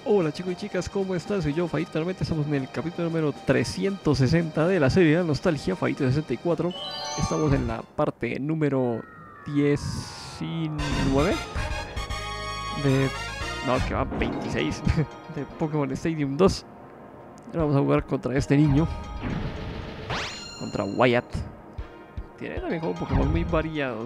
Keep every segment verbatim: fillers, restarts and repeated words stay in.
Hola chicos y chicas, ¿cómo están? Soy yo, Fajito. Realmente estamos en el capítulo número trescientos sesenta de la serie de Nostalgia, Fajito sesenta y cuatro. Estamos en la parte número diecinueve de... no, que va veintiséis de Pokémon Stadium dos. Ahora vamos a jugar contra este niño, contra Wyatt. Tiene también como Pokémon muy variados.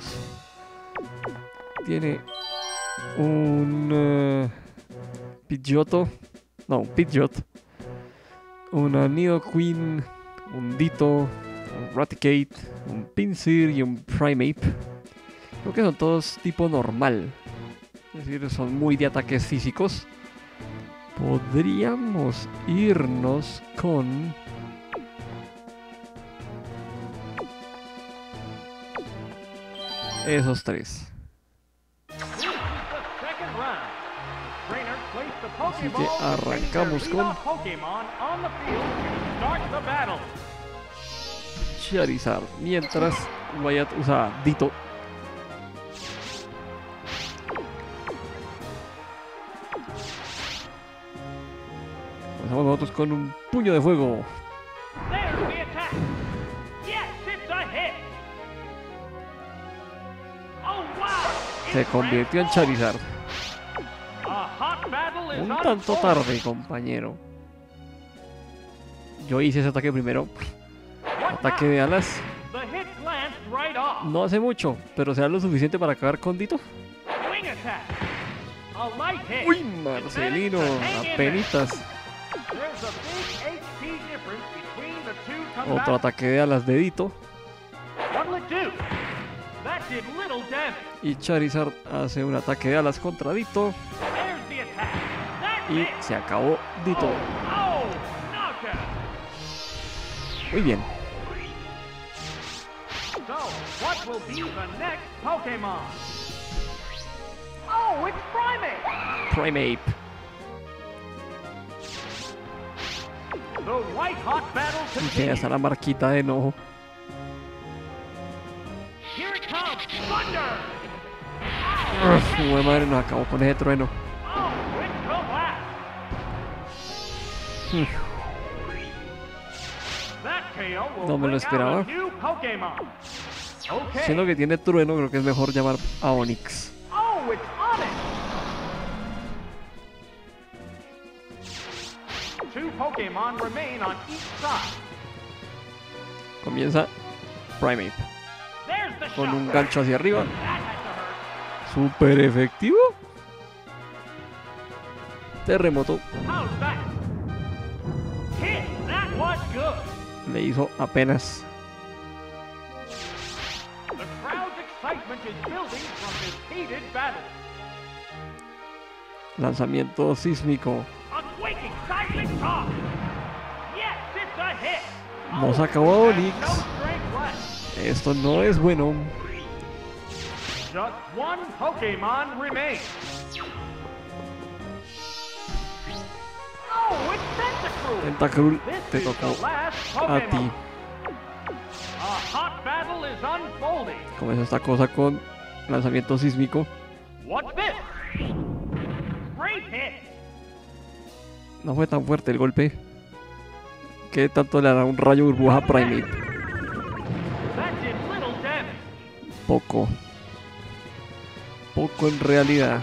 Tiene un... Uh, Pidgeotto, no, un Pidgeot, una Nidoqueen, un Ditto, un Raticate, un Pinsir y un Primeape. Creo que son todos tipo normal, es decir, son muy de ataques físicos. Podríamos irnos con... esos tres. Así que arrancamos con Charizard, mientras Wyatt usa Ditto. Comenzamos nosotros con un puño de fuego. Se convirtió en Charizard. Un tanto tarde, compañero. Yo hice ese ataque primero. Ataque de alas. No hace mucho, pero será lo suficiente para acabar con Ditto. Uy, Marcelino, apenitas. Otro ataque de alas de Ditto. Y Charizard hace un ataque de alas contra Ditto. Y se acabó Ditto. Muy bien. Primeape. Y que hasta la marquita de enojo. Uf, madre, nos acabó con ese trueno. No me lo esperaba. Siendo que tiene trueno, creo que es mejor llamar a Onix. Comienza Primeape con un gancho hacia arriba. Super efectivo. Terremoto. Le hizo apenas. Lanzamiento sísmico. Nos acabó Onix. Esto no es bueno. Tentacruel, te tocó a ti. Comienza esta cosa con lanzamiento sísmico. No fue tan fuerte el golpe. ¿Qué tanto le hará un rayo burbuja a Primeape? Poco. Poco en realidad.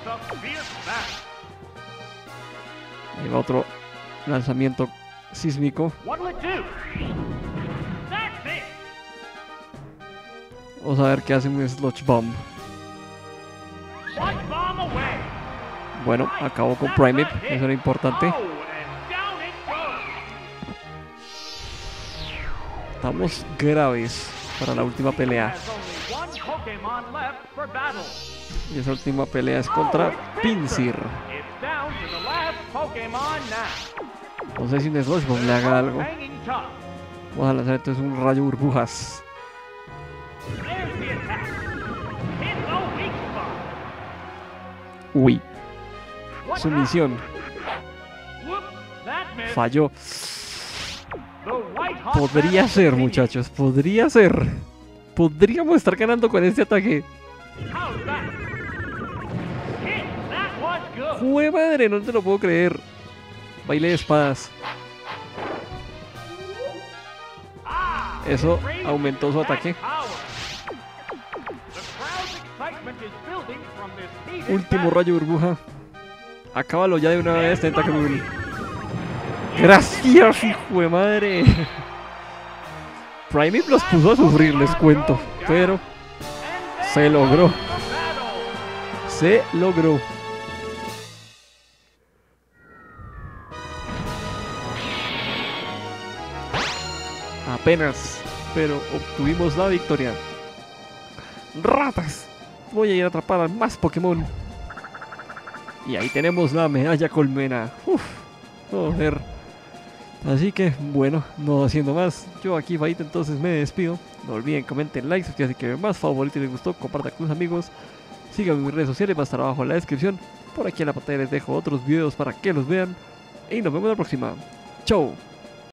Ahí va otro lanzamiento sísmico. Vamos a ver qué hace un Sludge Bomb. Bueno, acabó con Primeape, eso era importante. Estamos graves para la última pelea. Y esa última pelea es contra Pinsir. No sé si un Sludge Bomb le haga algo. Vamos a lanzar entonces un rayo burbujas. Uy. Sumisión. Falló. Podría ser, muchachos. Podría ser. Podríamos estar ganando con este ataque. ¡Jue madre! No te lo puedo creer. Baile de espadas. Eso aumentó su ataque. Último rayo burbuja. Acábalo ya de una vez, Tentacruel. Gracias, hijo de madre. Primeape los puso a sufrir, les cuento. Pero se logró. Se logró. Apenas, pero obtuvimos la victoria. ¡Ratas! Voy a ir a atrapar a más Pokémon. Y ahí tenemos la medalla colmena. Uf, joder. Así que, bueno, no haciendo más, yo aquí, Faito, entonces me despido. No olviden, comenten, like, suscríbanse que más, favorito y les gustó, compartan con sus amigos. Síganme en mis redes sociales, va a estar abajo en la descripción. Por aquí en la pantalla les dejo otros videos para que los vean. Y nos vemos la próxima. Chau.